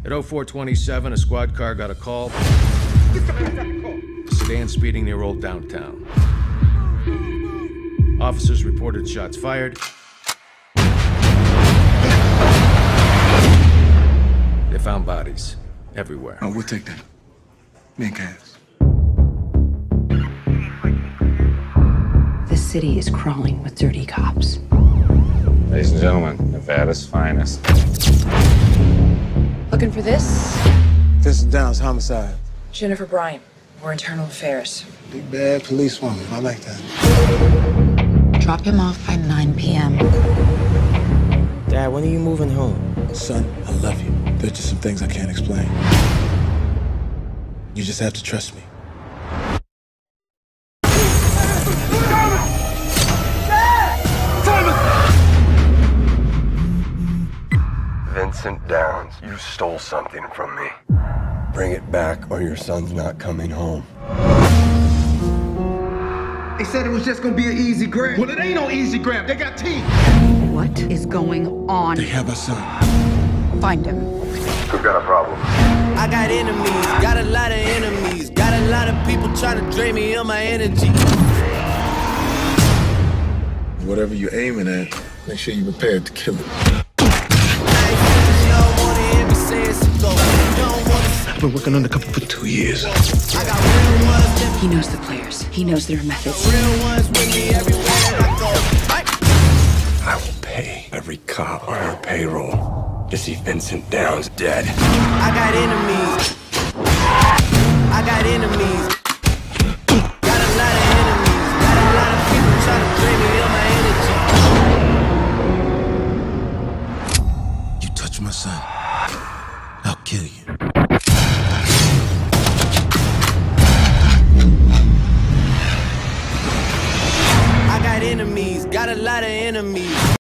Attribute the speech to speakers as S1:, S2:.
S1: At 0427, a squad car got a call. A sedan speeding near Old Downtown. Officers reported shots fired. They found bodies everywhere.
S2: Oh, we'll take that. Me and Cass.
S3: The city is crawling with dirty cops.
S4: Ladies and gentlemen, Nevada's finest.
S3: Looking for this?
S2: Vincent Downs, homicide.
S3: Jennifer Bryant. We're internal affairs.
S2: Big bad policewoman. I like that.
S3: Drop him off by 9 p.m.
S5: Dad, when are you moving home?
S2: Son, I love you. There's just some things I can't explain. You just have to trust me.
S6: Vincent Downs, you stole something from me. Bring it back or your son's not coming home.
S7: They said it was just gonna be an easy grab. Well, it ain't no easy grab. They got teeth.
S3: What is going on?
S2: They have our son.
S3: Find him.
S6: We've got a problem.
S8: I got enemies, got a lot of enemies, got a lot of people trying to drain me of my energy.
S2: Whatever you're aiming at, make sure you're prepared to kill it. I've been working undercover for 2 years.
S3: He knows the players. He knows their methods.
S6: I will pay every cop on our payroll to see Vincent Downs dead.
S8: I got enemies. I got enemies. Got a lot of enemies. Got a lot of people trying to drain me of my energy.
S2: You touch my son, I'll kill you.
S8: I got enemies. Got a lot of enemies.